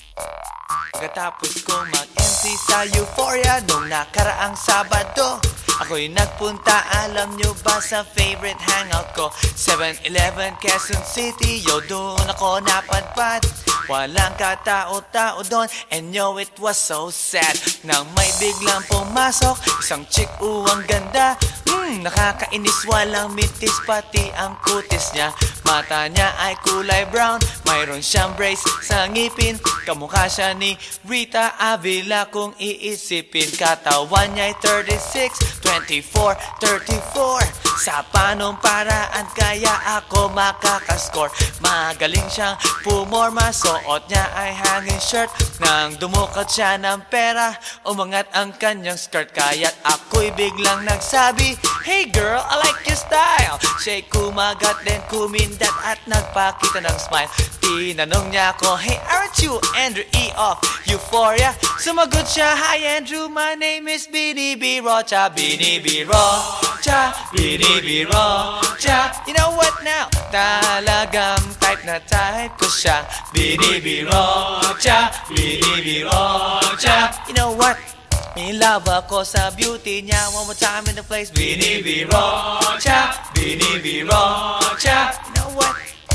Pagkatapos kong mag-MC sa Euphoria nung nakaraang Sabado, ako'y nagpunta, alam nyo ba, sa favorite hangout ko, 7-Eleven, Quezon City. Yo, doon ako napadpad, walang katao-tao doon. And yo, it was so sad nang may biglang pumasok isang chick, ang ganda. Nakakainis, walang mitis, pati ang kutis niya. Mata niya ay kulay brown, mayroon siyang brace sa ngipin. Kamukha siya ni Rita Avila kung iisipin. Katawan niya ay 36, 24, 34. Sa panong paraan kaya ako makakascore. Magaling siyang pumorma, suot niya ay hanging shirt. Nang dumukat siya ng pera, umangat ang kanyang skirt. Kaya't ako'y biglang nagsabi, "Hey girl, I like your style." Siya'y kumagat din kumindat at nagpakita ng smile. Tinanong niya ako, "Hey, aren't you Andrew E. of Euphoria?" Sumagot siya, "Hi Andrew, my name is Bini B. Rocha." Bini B. Rocha, Bini B. Rocha. You know what now? Talagang type na type ko siya. Bini B. Rocha, Bini B. Rocha. You know what? In love ako sa beauty niya. One more time in the place. Bini B. Rocha, Bini B. Rocha. You know what?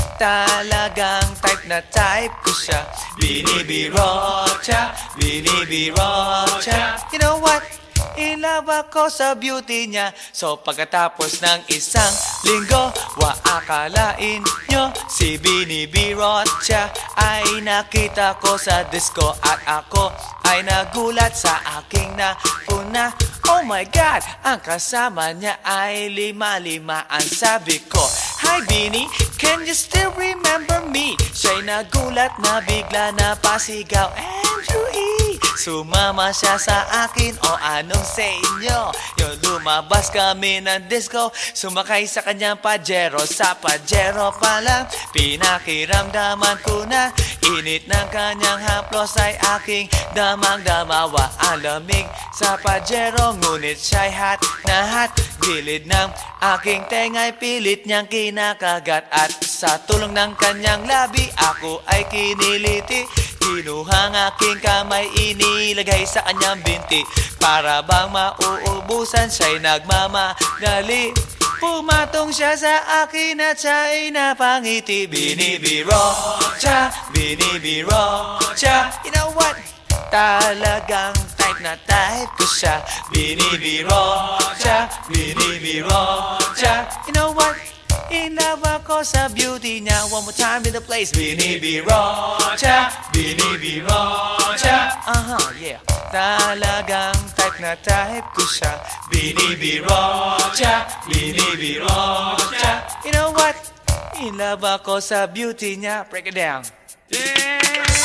Talagang type na type ko siya. Bini B. Rocha, Bini B. Rocha. You know what? In love ako sa beauty niya. So pagkatapos ng isang linggo, akalain nyo si Bini B. Rocha ay nakita ko sa disco. At ako ay nagulat sa aking napuna. Oh my God, ang kasama niya ay lima-limaan. Sabi ko, "Hi Bini, can you still remember me?" Siya'y nagulat na bigla na pasigaw, "Andrew E." Sumama siya sa akin, o anong sa inyo? Yung lumabas kami ng disco, sumakay sa kanyang Pajero. Sa Pajero pa lang, pinakiramdaman ko na init ng kanyang haplos ay aking damang-damawa. Ang lamig sa Pajero, ngunit siya'y hot na hot. Gilid ng aking tenga'y pilit niyang kinakagat. At sa tulong ng kanyang labi, ako ay kiniliti. Kinuha ang aking kamay, inilagay sa kanyang binti. Para bang mauubusan, siya'y nagmamagali. Pumatong siya sa akin at siya'y napangiti. Bini B. Rocha, Bini B. Rocha. You know what? Talagang type na type ko siya. Bini B. Rocha, Bini B. Rocha. You know what? In love ako sa beauty niya. One more time in the place. Bini B. Rocha, Bini B. Rocha. Yeah. Talagang type na type ko siya. Bini B. Rocha, Bini B. Rocha. You know what? In love ako sa beauty niya. Break it down. Yeah!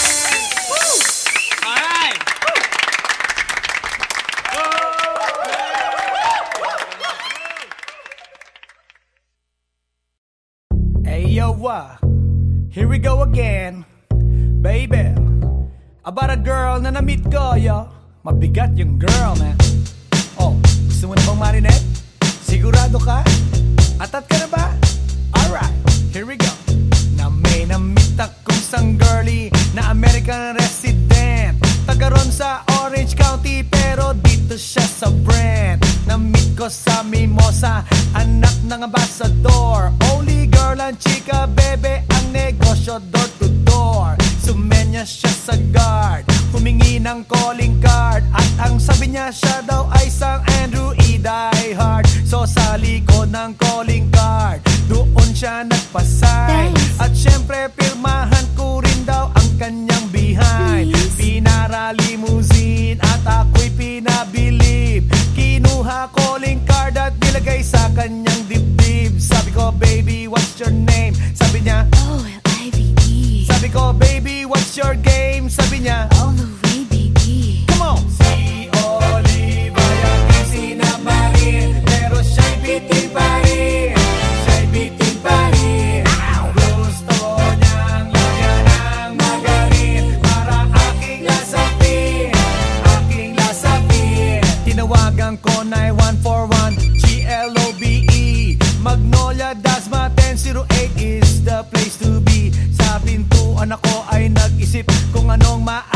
Woo! All right! Hey yo, here we go again, baby. About a girl na na-meet ko, yo. Mabigat yung girl, man. Oh, gusto mo na bang marinet? Sigurado ka? Atat ka na ba? Alright, here we go. Na may na-meet akong isang girlie na American resident. Taga ron sa Orange County pero dito siya sa Brent. Na-meet ko sa Mimosa, anak ng ambassador. Only girl and chika, bebe, ang negosyo door to door. Sumenya siya sa guard, humingi ng calling card. At ang sabi niya, siya daw ay isang Andrew E. Die Hard. So sa likod ng calling card, doon siya nagpasay. At syempre pirmahan ko rin daw ang kanyang behind. Pinara limousine at ako'y pinabilib. Kinuha calling card at nilagay sa kanyang dibdib. Sabi ko, "Baby, what's your name?" Sabi niya, OLIVE. Sabi ko, "Baby, what's your game?" Sabi niya, All the way, baby. come on! Si Olive ay aking sinabarin, pero siya'y bitin pa rin. Siya'y bitin pa rin. Gusto niyang lagyan ng magarin para aking lasapin, aking lasapin. Tinawagan ko 9141 GLOBE Magnolia, Dasma 1008 is the place to be. Sa pintuan ako ay nag-isip kung anong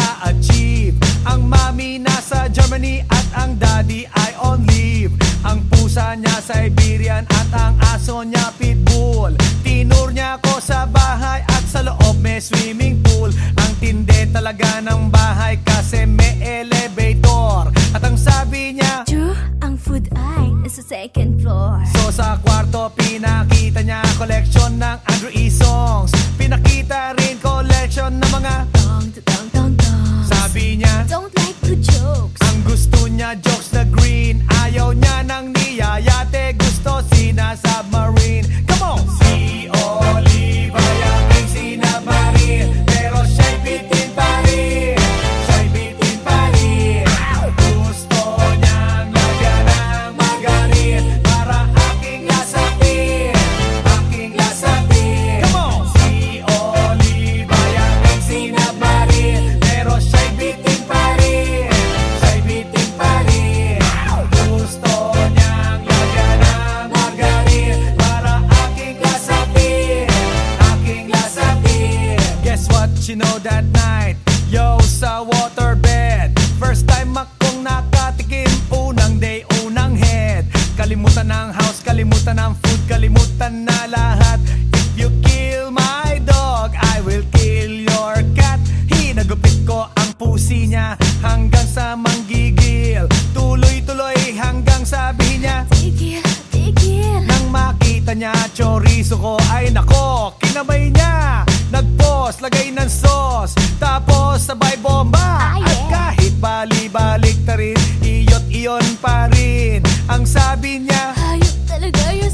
talaga ng bahay kasi may elevator. At ang sabi niya, True, ang food ay nasa second floor. so sa kwarto pinakita niya collection ng Andrew E. songs. Pinakita rin collection ng mga Dong, dong, dong, dong. sabi niya, Don't like good jokes. ang gusto niya jokes na green. Ayaw niya ng niyayate, gusto sina-submarine. Come on! Si Oliva yung aking sinabmarin, pero siya'y bitin pa rin. Siya'y bitin pa rin. Gusto niyang lagyan ng margarin para aking lasapin. Aking lasapin. Come on! Si Oliva yung aking sinabmarin, pero siya'y bitin pa rin. Siya'y bitin pa rin. Gusto niyang lagyan ng margarin para aking lasapin. Aking lasapin. Guess what you know that night? Yo, sa waterbed, first time akong nakatikim. Unang day, unang head. Kalimutan ng house, kalimutan ng food, kalimutan na lahat. If you kill my dog, I will kill your cat. Hinagupit ko ang pusi niya hanggang sa manggigil. Tuloy-tuloy hanggang sabi niya, Tigil, tigil. nang makita niya chorizo ko, ay nako, kinabay niya. Nag-pause, lagay ng sauce, tapos sabay bomba. Ah, yeah. At kahit bali-balik ta rin, iyot iyon pa rin. Ang sabi niya, Hayop talaga yung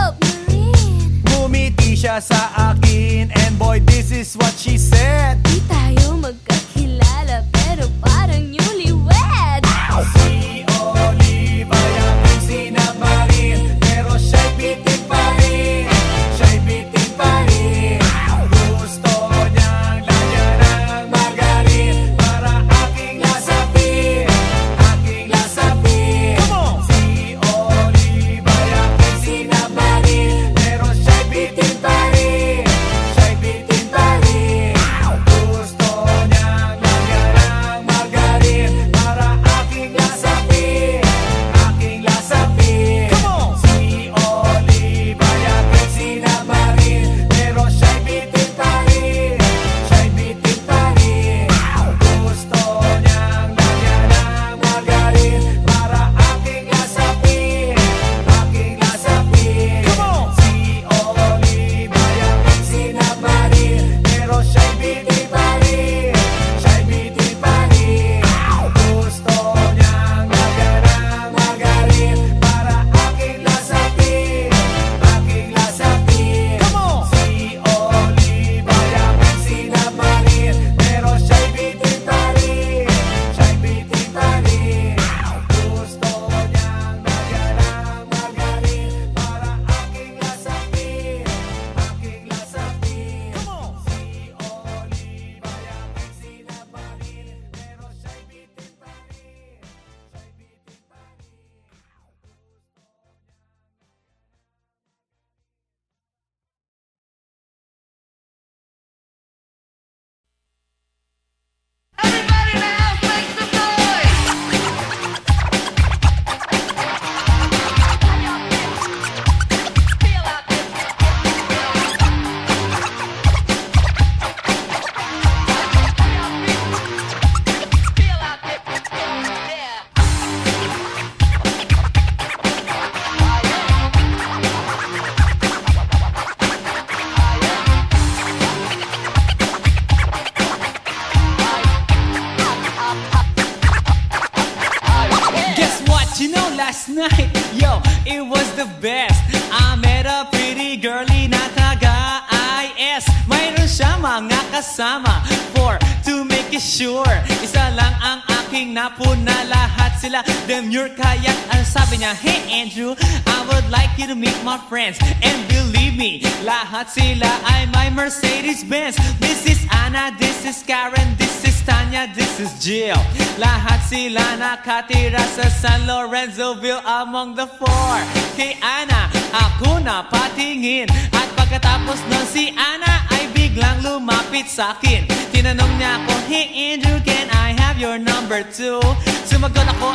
submarine. ngumiti siya sa akin, and boy, this is what she said. Di tayo magkakilala pero parang newlywed. Si Oliva yung aking sinabmarin, pero siya'y bitin pa rin. Siya'y bitin pa rin. Gusto niyang lagyan ng margarin para aking lasapin. Aking lasapin. Si Oliva yung aking sinabmarin, pero siya'y bitin pa rin. Siya'y bitin pa rin. Gusto niyang lagyan ng margarin para aking lasapin. Aking lasapin. Si Oliva yung aking sinabmarin, pero siya'y bitin pa rin. Siya'y bitin pa rin. Gusto niyang lagyan ng margarin para aking lasapin. Aking lasapin. Si Oliva yung aking sinabmarin, pero siya'y bitin pa rin. Siya'y bitin pa rin. Gusto niyang lagyan ng margarin para aking lasapin. Aking lasapin. Si Oliva yung aking sinabmarin, pero siya'y bitin pa rin. Siya'y bitin pa rin. Gusto niyang lagyan ng margarin para aking lasapin. Aking lasapin. Si Oliva yung aking sinabmarin, pero siya'y bitin pa rin. Siya'y bitin pa rin. Guess what? You know, last night, yo, it was the best. I met a pretty girlie na taga-IS. Mayroon siya mga kasama to make it sure. Isa lang ang aking napuna, lahat sila demure. Kaya ang sabi niya, hey Andrew, I would like you to meet my friends. And believe me, lahat sila ay my Mercedes-Benz. This is Anna, this is Karen, this is Tanya, this is Jill. Lahat sila nakatira sa San Lorenzoville among the four. Kay Anna, ako na patingin. At pagkatapos ng si Anna ay biglang lumapit sa akin. Tinanong niya ako, hey Andrew, can I have your number too? Sumagot ako,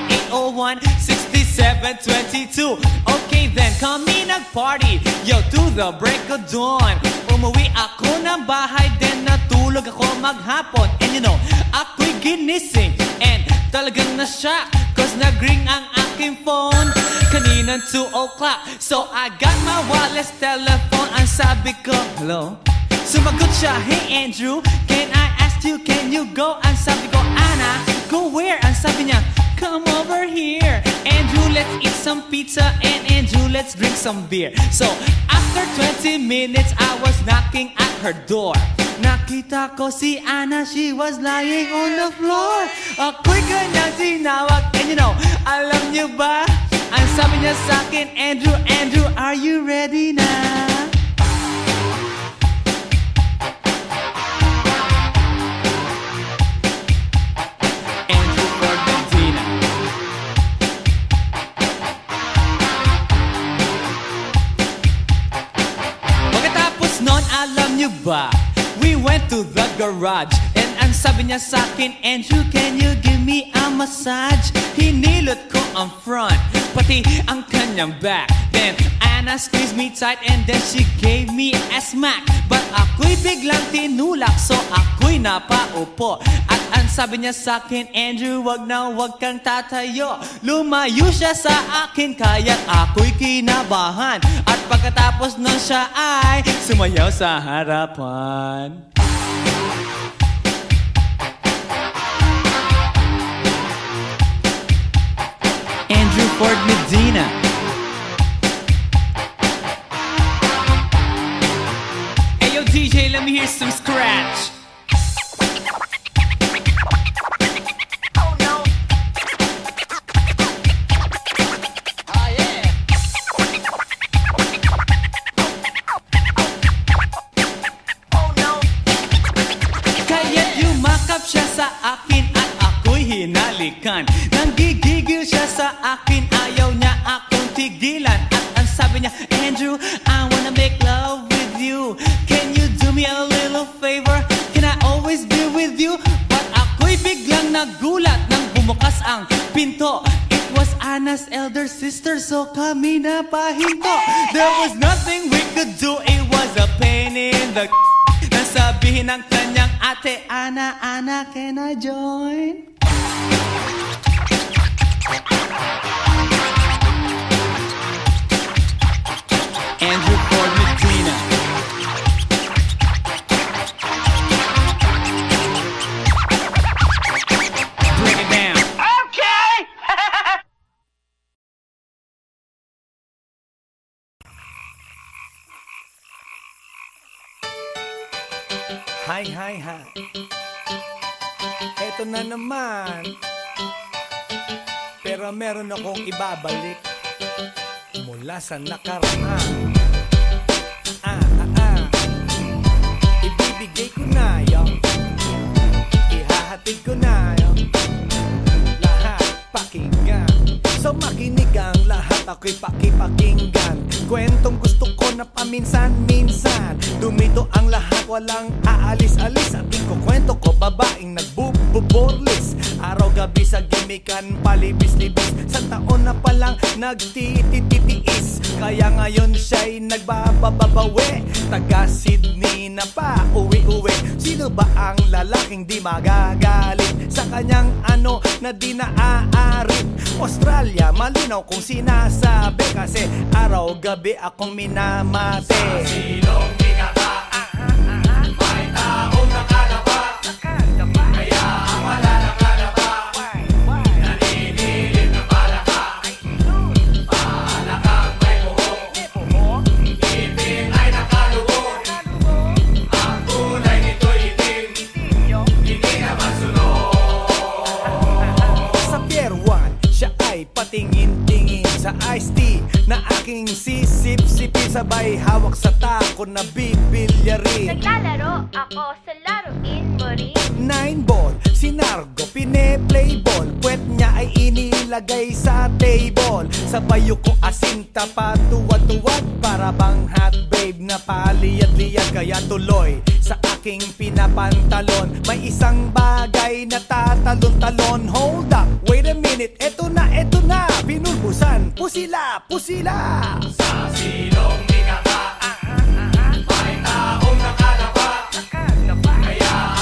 801-6722. Okay then, kami nag-party, yo, to the break of dawn. Umuwi ako ng bahay, then natulog Natutulog ako maghapon. And you know, ako'y ginising and talagang na-shock, cause nag-ring ang aking phone kaninang 2 o'clock. So I got my wireless telephone. Ang sabi ko, hello? Sumagot siya, hey Andrew, can I ask you, can you go? Ang sabi ko, Anna, go where? Ang sabi niya, come over here. Andrew, let's eat some pizza, and Andrew, let's drink some beer. So after 20 minutes, I was knocking at her door. Nakita ko si Anna, she was lying on the floor. Ako'y kanyang tinawag, and you know, alam niyo ba? Ang sabi niya sa'kin, Andrew, Andrew, are you ready na? Andrew Ford Medina. Pagkatapos nun, alam niyo ba? We went to the garage, and ang sabi niya sa'kin, Andrew, can you give me a massage? Hinilot ko ang front, pati ang kanyang back. Then Anna squeezed me tight, and then she gave me a smack. But ako'y biglang tinulak, so ako'y napaupo. At ang sabi niya sa'kin, Andrew, wag na wag kang tatayo. Lumayo siya sa akin, kaya't ako'y kinabahan. At pagkatapos nun siya ay sumayaw sa harapan. Andrew Ford Medina. Hey yo DJ, let me hear some scratch. Oh no. Oh yeah. Oh no. Kaya't yumakap siya sa akin at ako'y hinalikan. Nanggigigil siya sa akin, ayaw niya akong tigilan. At ang sabi niya, Andrew, I wanna make love with you. Can you do me a little favor? Can I always be with you? But ako'y biglang nagulat nang bumukas ang pinto. It was Anna's elder sister, so kami na pahinto. There was nothing we could do, it was a pain in the nasabihin ng kanyang ate, Anna, Anna, can I join? Andrew Ford Medina. Bring it down. Okay. Hi, hi, hi. Eto na naman. Pero meron akong ibabalik mula sa nakaraan. Ibibigay ko na yun. Ihahatid ko na yun. Lahat pakinggan. So makinig ang lahat, ako'y pakipakinggan. Kwentong gusto ko na paminsan-minsan. Dumito ang lahat, walang aalis-alis. At ikukwento ko, babaeng nagbububorlis. Araw-gabi sa gimikan, palibis-libis. Sa taon na palang nagtititiis. Kaya ngayon siya'y nagbababawi. Taga Sydney na pa, uwi-uwi. Sino ba ang lalaking di magagalit sa kanyang ano na di naaarit? Australia, malinaw kung sinasabi. Kasi araw-gabi akong minamate. Sa silong di kata, may taong nakadapa. Kaya ang wala nakadapa, naninilig na palaka. Palakang may buhok, ngipin ay nakalubog. Ang kulay nito'y itim, hindi naman sunog. Sa Pier 1, siya ay patingin-tingin sa iced tea na aking sisip-sipin. Sabay hawak sa tako na bibilyarin. Naglalaro ako sa laruin mo rin. 9-ball, si Nargo pine-playball. Puwet niya ay inilagay sa table. Sabay ko asinta pa tuwad-tuwad. Para bang hot babe na paliyad-liyad. Kaya tuloy sa aking pinapantalon may isang bagay na tatalon-talon. Hold up, wait a minute, eto na, pinulbusan, pusila, pusila. Sa silong di kata, may taong nakadapa. Kaya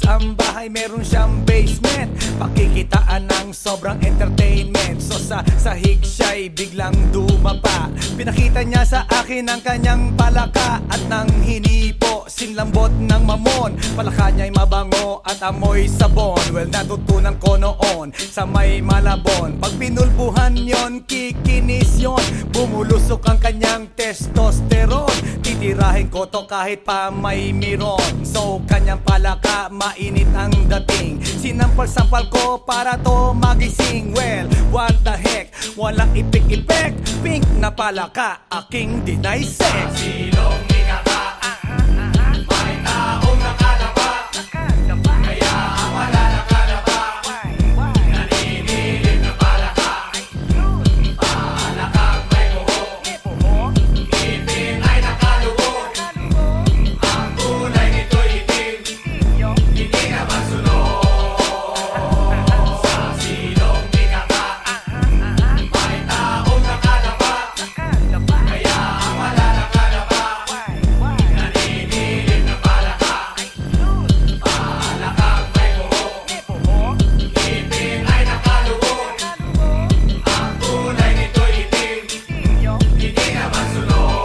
ang bahay meron siyang basement, pakikitaan ng sobrang entertainment. So sa sahig siya'y biglang dumapa, pinakita niya sa akin ang kanyang palaka. At nang hinipo, sinlambot ng mamon, palaka niya'y mabango at amoy sabon. Well, natutunan ko noon sa may Malabon, pag pinulbuhan yon, kikinis yon, bumulusok ang kanyang testosterone. Titirahin ko to kahit pa may miron. So kanyang palaka, mainit ang dating, sinampal-sampal ko para to magising. Well, what the heck, walang ipik-ipek, pink na palaka, aking deny sex. Silong ikaka, may taong nakalapa, kaya ang wala nakalapa, naninilig na palaka. Palakang may buhok, ngipin ay nakaluhok, ang kulay nito'y itim, hindi naman sunog. Sa silong ikaka, may taong nakalapa, kaya ang wala nakalapa, naninilig na palaka. Palakang may buhok, ngipin ay nakaluhok, ang kulay nito'y itim, hindi naman sunog.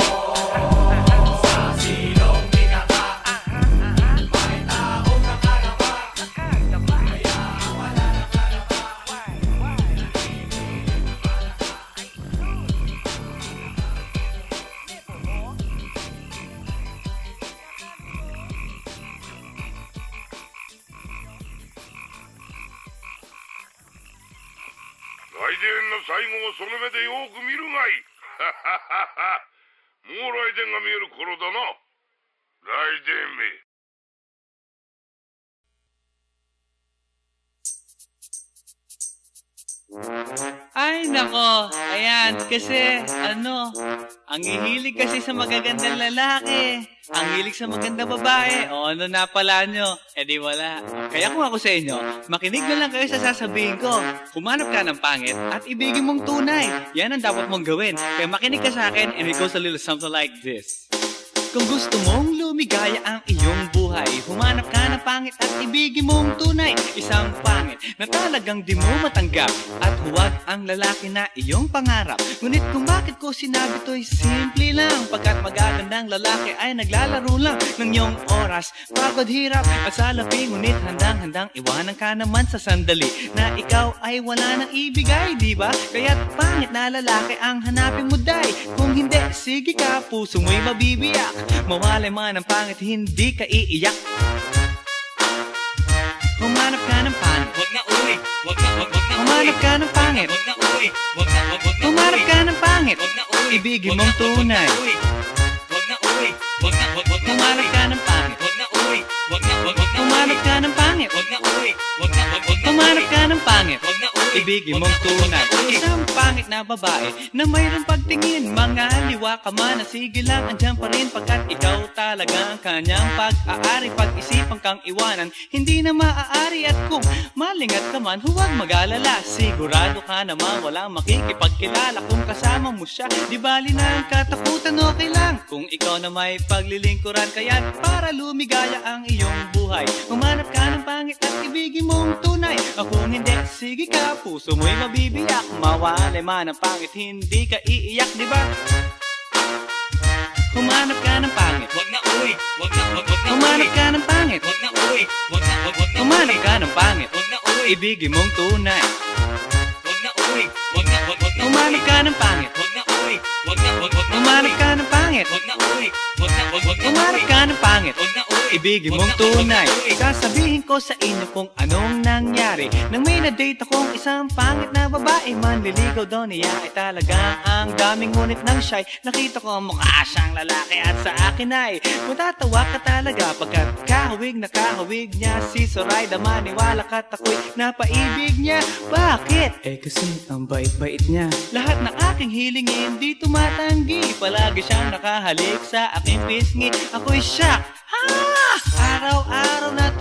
Sa silong ikaka, may taong nakalapa, kaya ang wala nakalapa, 外伝の最後をその目でよく見るがいい。もう雷電が見える頃だな。雷電め。 Ay, nako. Ayan, kasi, ang hihilig kasi sa magagandang lalaki, ang hilig sa magandang babae, o ano na pala nyo, di wala. Kaya kung ako sa inyo, makinig na lang kayo sa sasabihin ko. Humanap ka ng pangit at ibigin mong tunay. Yan ang dapat mong gawin. Kaya makinig ka sa akin and it goes a little something like this. Kung gusto mong lumigaya ang iyong buhay, humanap ka ng pangit at ibigin mong tunay. Isang pangit na talagang di mo matanggap, at huwag ang lalaki na iyong pangarap. Ngunit kung bakit ko sinabi to'y simple lang, pagkat magagandang lalaki ay naglalaro lang ng iyong oras, pagod, hirap at salapi. Ngunit handang-handang iwanan ka naman sa sandali na ikaw ay wala nang ibigay, diba? Kaya't pangit na lalaki ang hanapin mo, day. Kung hindi, sige ka, puso mo'y mabibiyak. Mawalay man ang pangit, hindi ka iiyak. Humanap ka ng pangit, wag na uwi, wag na humanap ka ng pangit, wag na uwi, wag na humanap ka ng pangit, wag na uwi, ibigin mong tunay. Wag na uwi, wag na humanap ka ng pangit, wag na uwi, wag na humanap ka ng pangit, wag na uwi, wag na humanap ka ng pangit, wag na uwi, ibigin mong tunay. Isang pangit na babae na mayroong pagtingin, mga liwa ka man, sige lang, andyan pa rin, pagkat ikaw talaga ang kanyang pag-aari. Pag-isipan kang iwanan, hindi na maaari. At kung malingat ka man, huwag mag-alala, sigurado ka naman walang makikipagkilala. Kung kasama mo siya, di bali na ang katakutan, okay lang kung ikaw na may paglilingkuran. Kaya para lumigaya ang iyong buhay, humanap ka ng pangit at ibigin mong tunay. Kung hindi, sige ka, puso mo'y mabibiyak. Mawalay man ang pangit, hindi ka iiyak, diba? Humanap ka ng pangit, wag na uwi, wag na humanap ka ng pangit, wag na uwi, wag na humanap ka ng pangit, wag na uwi, ibigin mong tunay. Wag na uwi, wag na humanap ka ng pangit, wag na uwi, wag na humanap ka ng pangit, wag na uwi, wag na humanap ka ng pangit, wag na uwi, ibigin mong tunay. Sasabihin ko sa inyo kung anong nangyari nang may na-date akong isang pangit na babae. Manliligaw daw niya ay talagang ang daming, ngunit nang shy, nakita ko mukha siyang lalaki at sa akin ay matatawa ka talaga, pagkat kahawig na kahawig niya si Zoraida. Maniwala ka't ako'y napaibig niya. Bakit? Kasi ang bait-bait niya. Lahat ng aking hiling hindi tumatanggi, palagi siyang nakahalik sa aking pisngi. Ako'y shock, ha! Araw-araw na tuwing kasama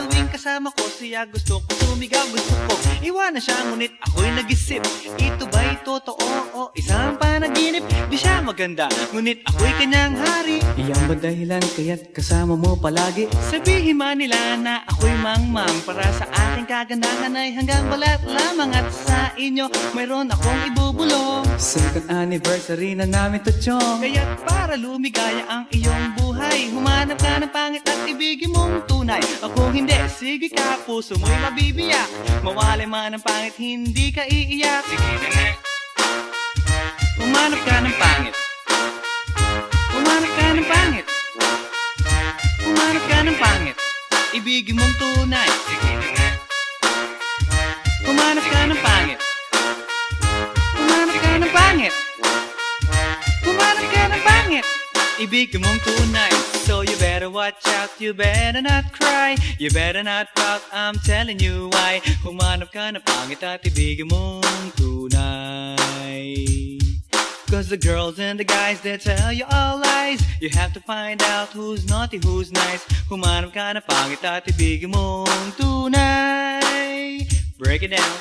kasama ko siya, gusto ko sumigaw, gusto ko iwanan siya, ngunit ako'y nag-isip, ito ba'y totoo o isang panaginip? Di siya maganda, ngunit ako'y kanyang hari. Iyan ba dahilan kaya't kasama mo palagi? Sabihin man nila na ako'y mangmang, para sa aking kagandahan ay hanggang balat lamang, at sa inyo mayroon akong ibubulong. Second anniversary na namin to, chong, kaya't para lumigaya ang iyong buhay, humanap ka ng pangit at ibigin mong tunay. Ako hindi, sige ka, puso mo'y mabibiyak, mawalay man ang pangit, hindi ka iiyak. Sige na nga, humanap ka ng pangit, humanap ka ng pangit, humanap ka ng pangit, ibigin mong tunay. Sige na nga, humanap ka ng pangit, humanap ka ng pangit, humanap ka ng pangit, ibigin mong tunay. So you better watch out, you better not cry, you better not pout, I'm telling you why. Humanap ka ng pangit at ibigin mong tunay. Cause the girls and the guys, they tell you all lies, you have to find out who's naughty, who's nice. Humanap ka ng pangit at ibigin mong tunay. Break it down.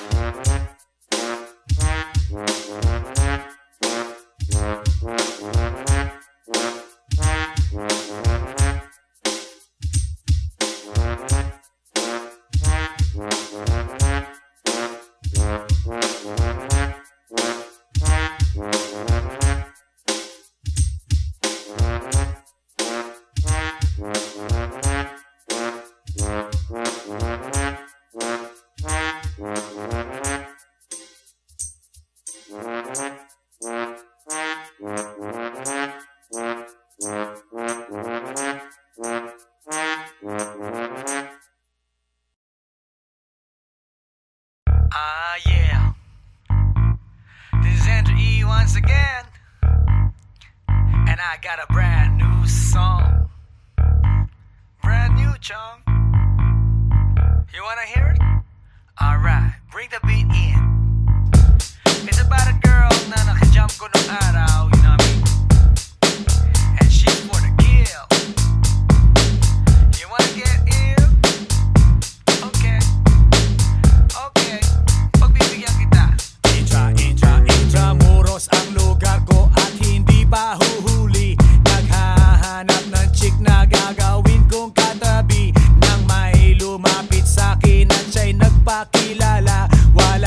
Yeah. This is Andrew E once again, and I got a brand new song. Brand new, chong. You wanna hear it? Alright, bring the beat in. It's about a girl na nakajump ko nung araw, you know what I mean? And she's for the kill. You wanna get ill? Okay. Okay. Pagbibigyan kita. Intramuros ang lugar ko at hindi pa huhuli. Naghahanap ng chick na gagawin kong katabi, nang may lumapit sa'kin at siya'y nagpakilala. Wala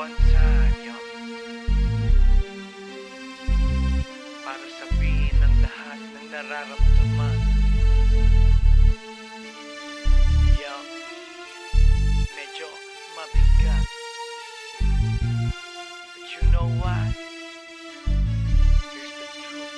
bansa niyo para sabihin ang lahat ng nararamdaman. Yo, medyo mabigat, but you know what? Here's the truth.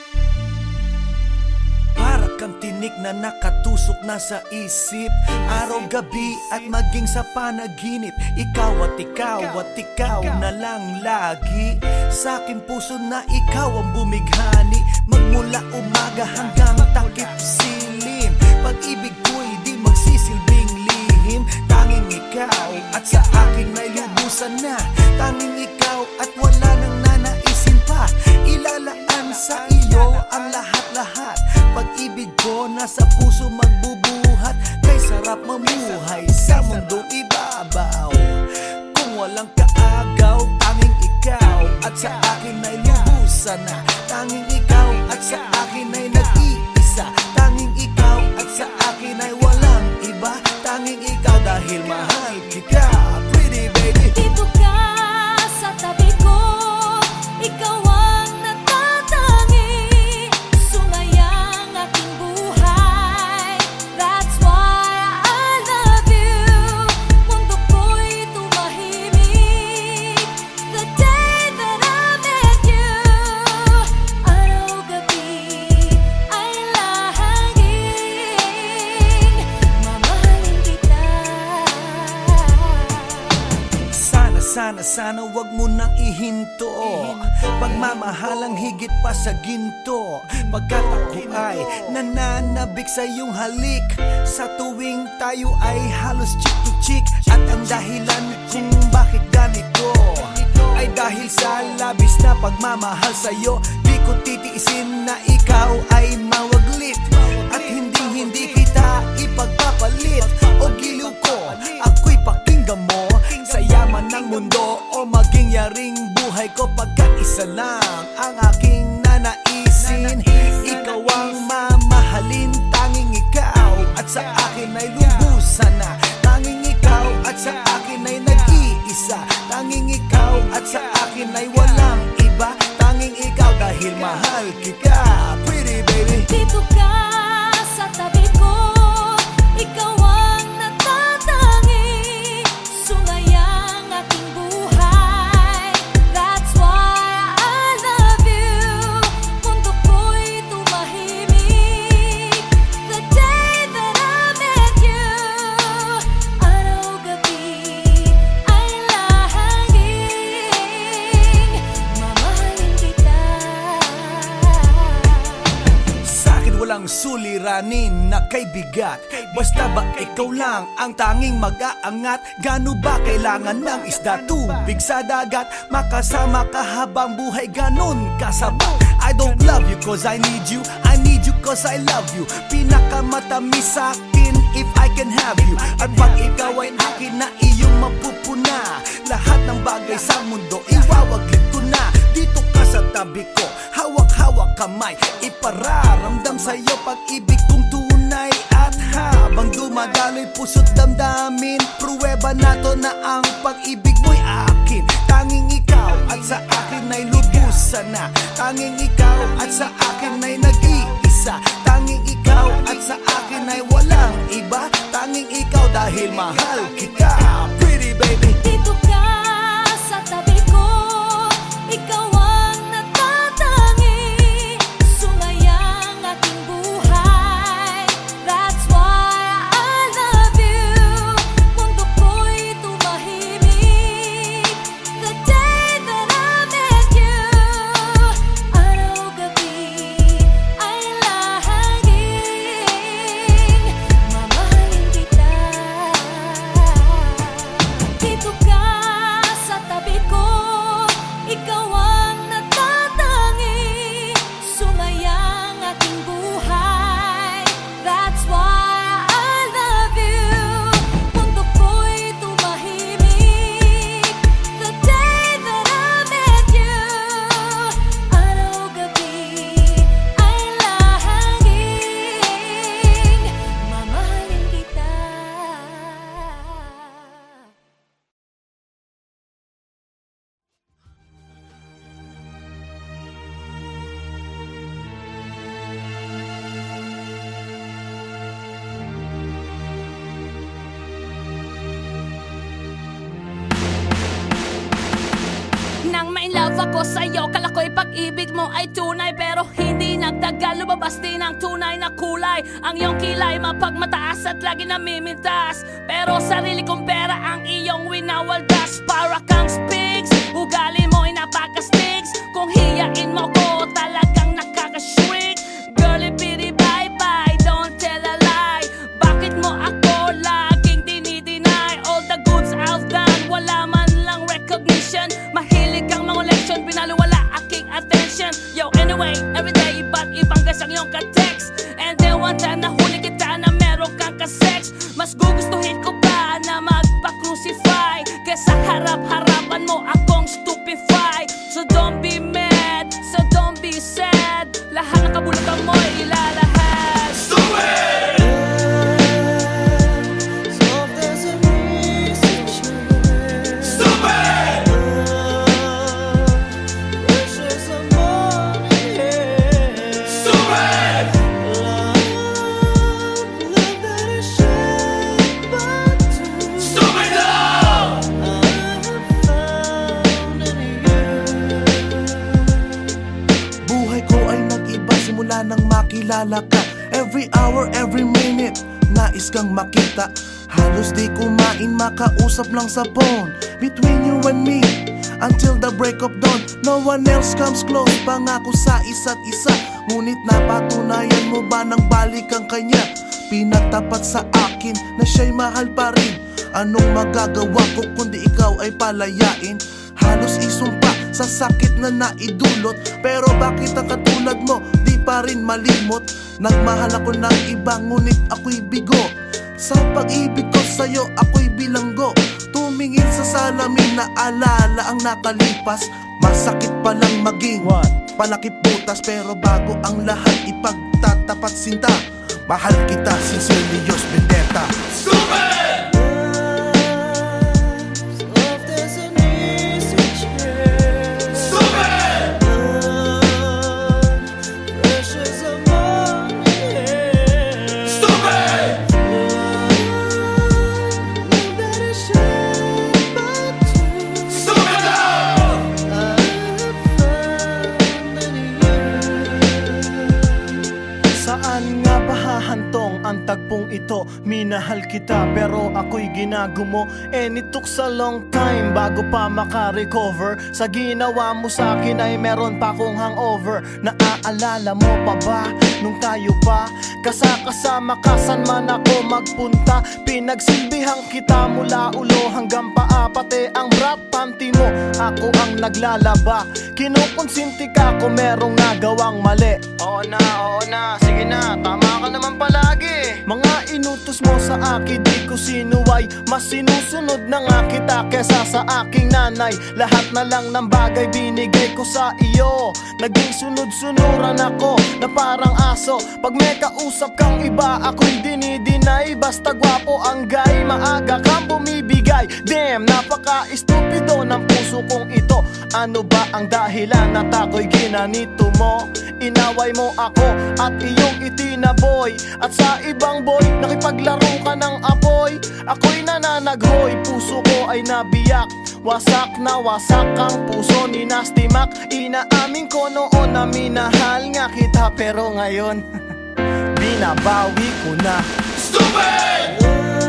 Para kang tinik na nakatusok na sa isip, araw-gabi at maging sa panaginip. Ikaw at ikaw na lang lagi. Sa aking puso na ikaw ang bumighani, magmula umaga hanggang takip silim. Pag-ibig ko'y di magsisilbing lihim. Tanging ikaw at sa aking nailubusan na. Tanging ikaw at wala nang nanaisin pa. Ilalaan sa iyo ang lahat-lahat. Pag-ibig ko nasa puso magbubuhat. Kay sarap mamuhay sa mundong ibabaw. Kung walang kaagaw, tanging ikaw at sa akin ay lubusan na. Tanging ikaw at sa akin ay nag-iisa. Tanging ikaw at sa akin ay walang iba. Tanging ikaw dahil mahal kita, pretty baby. Dito ka sa tabi ko, ikaw ang natatangi. Sumayang aking buhay, that's why I love you. Mundo ko'y tumahimik the day that I met you. Araw-gabi ay lahangin, mamahalin kita. Sana wag mo nang ihinto. Pagmamahalang higit pa sa ginto. Pagkat ako ay nananabik sa iyong halik. Sa tuwing tayo ay halos chick to chick. At ang dahilan kung bakit ganito ay dahil sa labis na pagmamahal sa'yo. Di ko titiisin na ikaw ay mawaglit. At hindi kita ipagpapalit. O giliw ko, ako'y pakinggan mo. Sa yaman ng mundo o maging yaring buhay ko. Pagkat isa lang ang aking nanaisin. Ikaw ang mamahalin. Tanging ikaw at sa akin ay lubusan na. Tanging ikaw at sa akin ay nag-iisa. Tanging ikaw at sa akin ay walang iba. Tanging ikaw dahil mahal kita, pretty baby. Dito ka sa tabi ko, ikaw ang natatangi. Sumayang aking buhay, that's why I love you. Mundo ko'y tumahimik the day that I met you. Araw-gabi ay lahangin, mamahalin kita. Sa'kin walang suliranin na kay bigat. Basta ba ikaw lang ang tanging mag-aangat? Gano ba kailangan ng isda, tubig sa dagat? Makasama ka habang buhay, ganon kasabat. I don't love you cause I need you, I need you cause I love you. Pinakamatamis sa'kin if I can have you. At pag ikaw ay akin na iyong mapupuna, lahat ng bagay sa mundo iwawaglit ko na. Dito ka sa tabi ko, hawak-hawak kamay. Ipararamdam sa'yo pag-ibig kong tunay. At habang dumadaloy puso't damdamin, pruweba na to na ang pag-ibig mo'y akin. Tanging ikaw at sa akin ay lubusan na. Tanging ikaw at sa akin ay nag-iisa. Tanging ikaw at sa akin ay walang iba. Tanging ikaw dahil mahal kita, pretty baby. Dito ka sa tabi ko, ikaw ang natatangi. Sumayang aking buhay, that's why I love you. Mundo ko'y tumahimik the day that I met you. Araw-gabi ay lahangin, mamahalin kita. Dito ako sa'yo. Kala ko'y pag-ibig mo ay tunay, pero hindi nagtagal, lumabas din ang tunay na kulay. Ang iyong kilay mapagmataas at lagi namimintas, pero sarili kong pera ang iyong winawaldas. Para kang Spigs, ugali mo ay napaka-sticks. Kung hiyain mo ko, talagang nakaka-shrink. Girlie pity bye-bye, don't tell a lie. Bakit mo ako laging dinideny? All the goods I've done, wala man lang recognition. Mahilig kang mangoleksyon, binaliwala aking attention. Yo, anyway, everyday iba't ibang gas ang iyong ka-text. And then one time nahuli kita na meron kang ka-sex. Mas gugustuhin ko pa na magpa-crucify kesa harap-harapan mo akong stupefy. So don't be mad, so don't be sad. Lahat ng kabulukan mo ilalahad. Stupid! Nang makilala ka, every hour, every minute, nais kang makita. Halos di kumain, makausap lang sa phone. Between you and me, until the break of dawn. No one else comes close, pangako sa isa't isa. Ngunit napatunayan mo ba nang balik ang kanya? Pinagtapat sa akin na siya'y mahal pa rin. Anong magagawa ko kundi ikaw ay palayain? Halos isumpa sa sakit na naidulot, pero bakit ang katulad mo di pa rin malimot? Nagmahal ako ng iba ngunit ako'y bigo. Sa pag-ibig ko sa'yo ako'y bilanggo. Tumingin sa salamin na alala ang nakalipas. Masakit palang maging palakip butas, pero bago ang lahat ipagtatapat sinta. Mahal kita, sincerely yours, Vendetta. Stupid! Ang tagpong ito, minahal kita pero ako'y ginagumo. And it took a long time bago pa makarecover. Sa ginawa mo sa akin ay meron pa akong hangover. Naaalala mo pa ba nung tayo pa kasama ka saan man ako magpunta? Pinagsilbihang kita mula ulo hanggang paa, pati ang bra panty mo ako ang naglalaba. Kinukonsinti ka kung merong nagawang mali. Oo na, sige na, tama ka naman palagi. Mga inutos mo sa akin di ko sinuway. Mas sinusunod na nga kita kesa sa aking nanay. Lahat na lang ng bagay binigay ko sa iyo. Naging sunod-sunuran ako na parang aso. Pag may kausap kang iba ako'y dinidinay. Basta gwapo ang guy, maaga kang bumibigay. Damn, napaka-estupido ng puso kong ito. Ano ba ang dahilan at ako'y ginanito mo? Inaway mo ako at iyong itinaboy. At sa ibang boy, nakipaglaro ka ng apoy. Ako'y nananaghoy, puso ko ay nabiyak. Wasak na wasak ang puso ni Nasty Mac. Inaamin ko noon na minahal nga kita, pero ngayon binabawi ko na. Stupid!